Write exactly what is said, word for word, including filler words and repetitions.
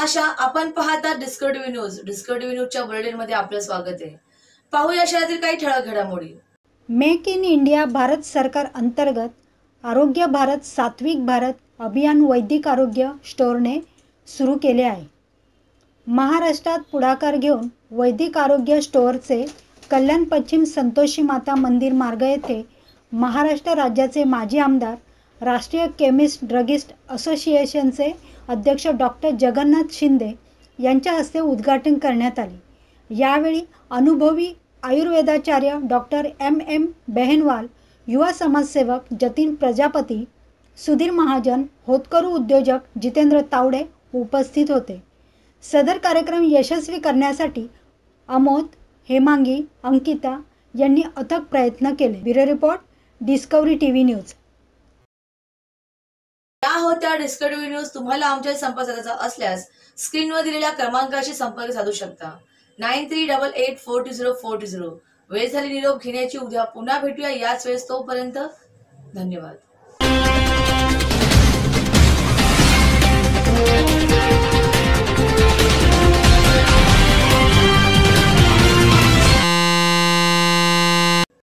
आशा, आपण पाहता discover TV news. Discover TV न्यूजच्या बुलेटिनमध्ये आपलं स्वागत आहे. पाहूया शहरातील काही ठळक घडामोडी. मेक इन इंडिया भारत सरकार अंतर्गत आरोग्य भारत सात्विक भारत अभियान वैदिक आरोग्य स्टोअरने सुरू केले आहे. महाराष्ट्रात पुढाकार घेऊन वैदिक आरोग्य स्टोअरचे कल्याण पश्चिम संतोषी माता मंदिर मार्ग येथे महाराष्ट्र राज्याचे माजी आमदार, राष्ट्रीय केमिस्ट ड्रगिस्ट असोसिएशनचे अध्यक्ष डॉक्टर जगन्नाथ शिंदे यांच्या हस्ते उद्घाटन करण्यात आले. यावेळी अनुभवी आयुर्वेदाचार्य डॉक्टर एम एम बेहनवाल, युवा समाजसेवक जतीन प्रजापती, सुधीर महाजन, होतकरू उद्योजक जितेंद्र तावडे उपस्थित होते. सदर कार्यक्रम यशस्वी करण्यासाठी अमोद, हेमांगी, अंकिता यांनी अथक प्रयत्न केले. Bureau report, discovery TV news. या होत्या डिस्कवर टीव्ही न्यूज. तुम्हाला आमच्या संपर्क साधायचा असल्यास स्क्रीनवर दिलेल्या क्रमांकाशी संपर्क साधू शकता. Nine three double eight four two zero four two zero. वेळ झाली निरोप घेण्याची. उद्या पुन्हा भेटूया याच वेळेस. तोपर्यंत धन्यवाद.